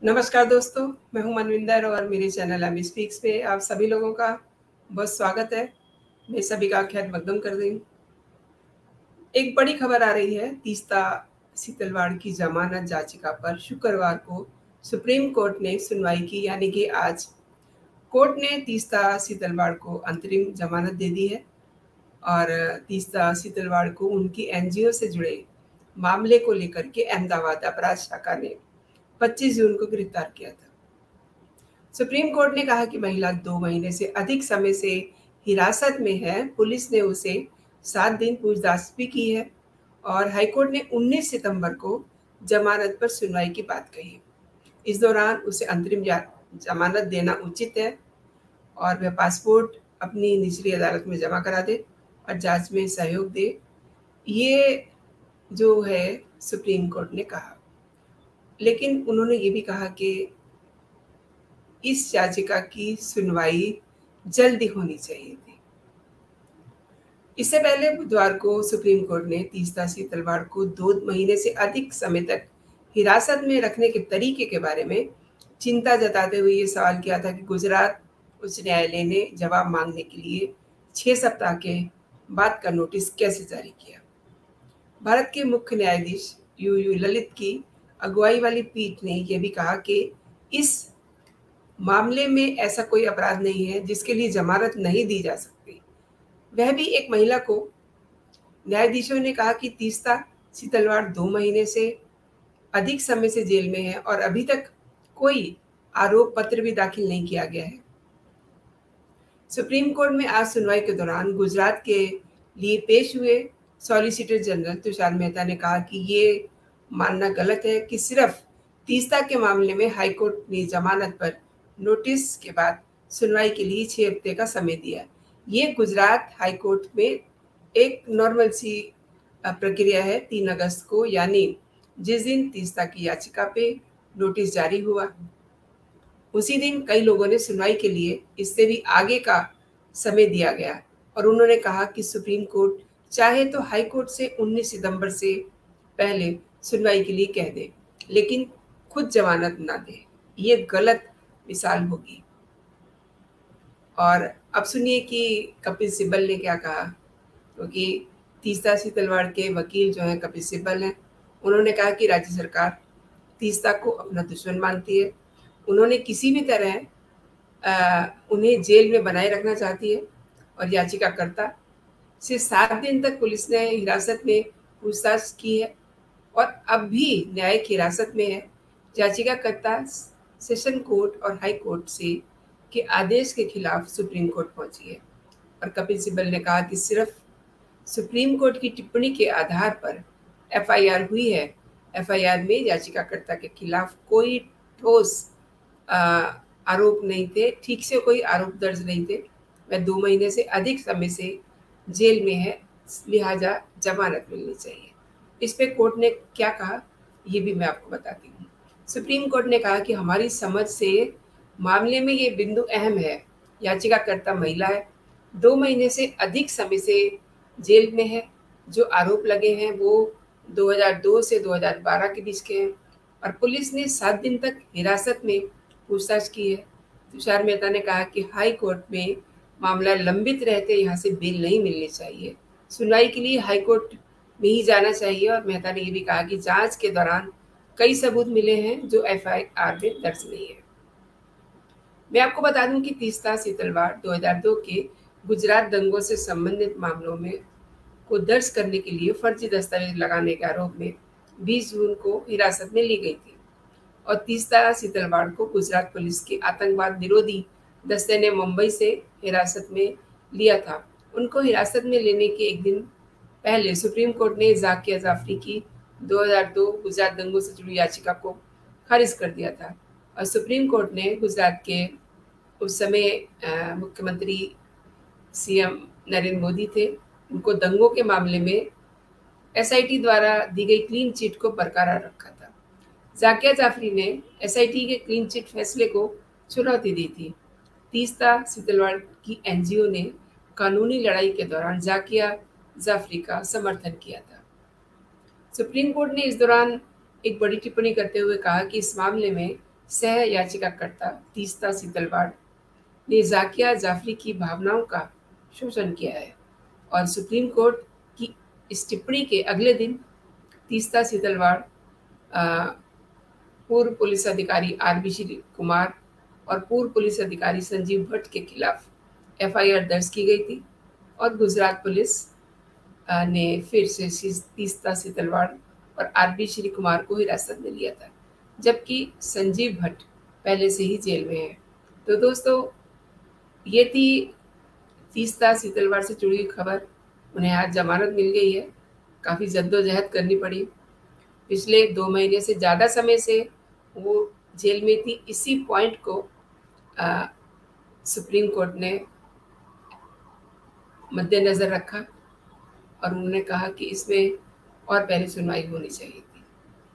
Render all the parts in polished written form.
नमस्कार दोस्तों, मैं हूं मनविंदर और मेरे चैनल एमी स्पीक्स पे आप सभी लोगों का बहुत स्वागत है। मैं सभी का खैर मकदम कर रही हूँ। एक बड़ी खबर आ रही है। तीस्ता सीतलवाड़ की जमानत याचिका पर शुक्रवार को सुप्रीम कोर्ट ने सुनवाई की, यानी कि आज कोर्ट ने तीस्ता सीतलवाड़ को अंतरिम जमानत दे दी है और तीस्ता सीतलवाड़ को उनकी एनजीओ से जुड़े मामले को लेकर के अहमदाबाद अपराध शाखा ने 25 जून को गिरफ्तार किया था। सुप्रीम कोर्ट ने कहा कि महिला 2 महीने से अधिक समय से हिरासत में है। पुलिस ने उसे 7 दिन पूछताछ भी की है और हाईकोर्ट ने 19 सितंबर को जमानत पर सुनवाई की बात कही। इस दौरान उसे अंतरिम जमानत देना उचित है और वह पासपोर्ट अपनी निचली अदालत में जमा करा दे और जांच में सहयोग दे। ये जो है सुप्रीम कोर्ट ने कहा, लेकिन उन्होंने ये भी कहा कि इस याचिका की सुनवाई जल्दी होनी चाहिए थी। इससे पहले बुधवार को सुप्रीम कोर्ट ने तीस्ता सीतलवाड़ को 2 महीने से अधिक समय तक हिरासत में रखने के तरीके के बारे में चिंता जताते हुए ये सवाल किया था कि गुजरात उच्च न्यायालय ने जवाब मांगने के लिए 6 सप्ताह के बाद का नोटिस कैसे जारी किया। भारत के मुख्य न्यायाधीश यू ललित की अगुवाई वाली पीठ ने यह भी कहा कि इस मामले में ऐसा कोई अपराध नहीं है जिसके लिए जमानत नहीं दी जा सकती। वह भी एक महिला को। न्यायाधीशों ने कहा कि तीस्ता सीतलवाड़ 2 महीने से अधिक समय से जेल में है और अभी तक कोई आरोप पत्र भी दाखिल नहीं किया गया है। सुप्रीम कोर्ट में आज सुनवाई के दौरान गुजरात के लिए पेश हुए सॉलिसिटर जनरल तुषार मेहता ने कहा कि ये मानना गलत है कि सिर्फ तीस्ता के मामले में हाईकोर्ट ने जमानत पर नोटिस के बाद सुनवाई के लिए 6 हफ्ते का समय दिया। ये गुजरात हाईकोर्ट में एक नॉर्मल सी प्रक्रिया है। 3 अगस्त को, यानी जिस दिन तीस्ता की याचिका पे नोटिस जारी हुआ, उसी दिन कई लोगों ने सुनवाई के लिए इससे भी आगे का समय दिया गया और उन्होंने कहा कि सुप्रीम कोर्ट चाहे तो हाई कोर्ट से 19 सितंबर से पहले सुनवाई के लिए कह दे, लेकिन खुद जमानत ना दे। ये गलत मिसाल होगी। और अब सुनिए कि कपिल सिब्बल ने क्या कहा, क्योंकि तीस्ता सीतलवाड़ के वकील जो हैं कपिल सिब्बल हैं, उन्होंने कहा कि राज्य सरकार तीस्ता को अपना दुश्मन मानती है। उन्होंने किसी भी तरह उन्हें जेल में बनाए रखना चाहती है और याचिकाकर्ता से 7 दिन तक पुलिस ने हिरासत में पूछताछ की है और अब भी न्यायिक हिरासत में है। याचिकाकर्ता सेशन कोर्ट और हाई कोर्ट से के आदेश के खिलाफ सुप्रीम कोर्ट पहुंची है और कपिल सिब्बल ने कहा कि सिर्फ सुप्रीम कोर्ट की टिप्पणी के आधार पर एफआईआर हुई है। एफआईआर में याचिकाकर्ता के खिलाफ कोई ठोस आरोप नहीं थे, ठीक से कोई आरोप दर्ज नहीं थे। वह 2 महीने से अधिक समय से जेल में है, लिहाजा जमानत मिलनी चाहिए। इस पे कोर्ट ने क्या कहा ये भी मैं आपको बताती हूँ। सुप्रीम कोर्ट ने कहा कि हमारी समझ से मामले में ये बिंदु अहम है। याचिकाकर्ता महिला है, 2 महीने से अधिक समय से जेल में है। जो आरोप लगे हैं वो 2002 से 2012 के बीच के हैं और पुलिस ने 7 दिन तक हिरासत में पूछताछ की है। तुषार मेहता ने कहा कि हाई कोर्ट में मामला लंबित रहते यहाँ से बेल नहीं मिलनी चाहिए, सुनवाई के लिए हाई कोर्ट में ही जाना चाहिए। और मेहता ने ये भी कहा कि जांच के दौरान कई सबूत मिले हैं जो एफआईआर में दर्ज नहीं है। मैं आपको बता दूं कि तीस्ता सीतलवाड़ 2002 के गुजरात दंगों से संबंधित मामलों में को दर्ज करने के लिए फर्जी दस्तावेज लगाने के आरोप में 20 जून को हिरासत में ली गई थी और तीस्ता सीतलवाड़ को गुजरात पुलिस के आतंकवाद विरोधी दस्ते ने मुंबई से हिरासत में लिया था। उनको हिरासत में लेने के एक दिन पहले सुप्रीम कोर्ट ने जाकिया जाफरी की 2002 गुजरात दंगों से जुड़ी याचिका को खारिज कर दिया था और सुप्रीम कोर्ट ने गुजरात के उस समय मुख्यमंत्री सीएम नरेंद्र मोदी थे, उनको दंगों के मामले में एसआईटी द्वारा दी गई क्लीन चिट को बरकरार रखा था। जाकिया जाफरी ने एसआईटी के क्लीन चिट फैसले को चुनौती दी थी। तीस्ता सीतलवाड़ की एनजीओ ने कानूनी लड़ाई के दौरान जाकिया जाफरी का समर्थन किया था। सुप्रीम कोर्ट ने इस दौरान एक बड़ी टिप्पणी करते हुए कहा कि इस मामले में सह याचिकाकर्ता तीस्ता सीतलवाड़ ने जाकिया जाफरी की भावनाओं का शोषण किया है और सुप्रीम कोर्ट की इस टिप्पणी के अगले दिन तीस्ता सीतलवाड़, पूर्व पुलिस अधिकारी आरबी श्री कुमार और पूर्व पुलिस अधिकारी संजीव भट्ट के खिलाफ एफआईआर दर्ज की गई थी और गुजरात पुलिस ने फिर से तीस्ता सीतलवाड़ और आरबी श्री कुमार को हिरासत में लिया था, जबकि संजीव भट्ट पहले से ही जेल में है। तो दोस्तों, ये थी तीस्ता सीतलवाड़ से जुड़ी हुई खबर। उन्हें आज जमानत मिल गई है। काफ़ी जद्दोजहद करनी पड़ी। पिछले 2 महीने से ज़्यादा समय से वो जेल में थी। इसी पॉइंट को सुप्रीम कोर्ट ने मद्देनज़र रखा और उन्होंने कहा कि इसमें और पहले सुनवाई होनी चाहिए थी।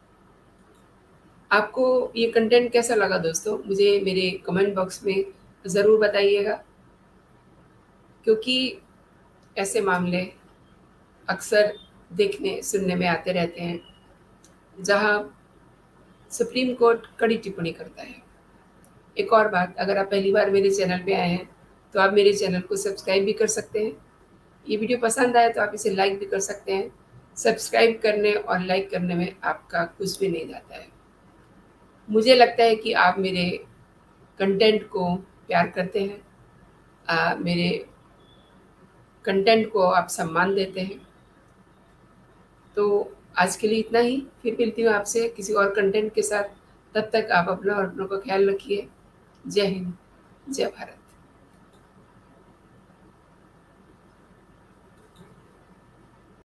आपको ये कंटेंट कैसा लगा दोस्तों? मुझे मेरे कमेंट बॉक्स में ज़रूर बताइएगा, क्योंकि ऐसे मामले अक्सर देखने सुनने में आते रहते हैं जहां सुप्रीम कोर्ट कड़ी टिप्पणी करता है। एक और बात, अगर आप पहली बार मेरे चैनल पे आए हैं तो आप मेरे चैनल को सब्सक्राइब भी कर सकते हैं। ये वीडियो पसंद आए तो आप इसे लाइक भी कर सकते हैं। सब्सक्राइब करने और लाइक करने में आपका कुछ भी नहीं जाता है। मुझे लगता है कि आप मेरे कंटेंट को प्यार करते हैं, मेरे कंटेंट को आप सम्मान देते हैं। तो आज के लिए इतना ही। फिर मिलती हूँ आपसे किसी और कंटेंट के साथ। तब तक आप अपना और अपनों का ख्याल रखिए। जय हिंद, जय भारत।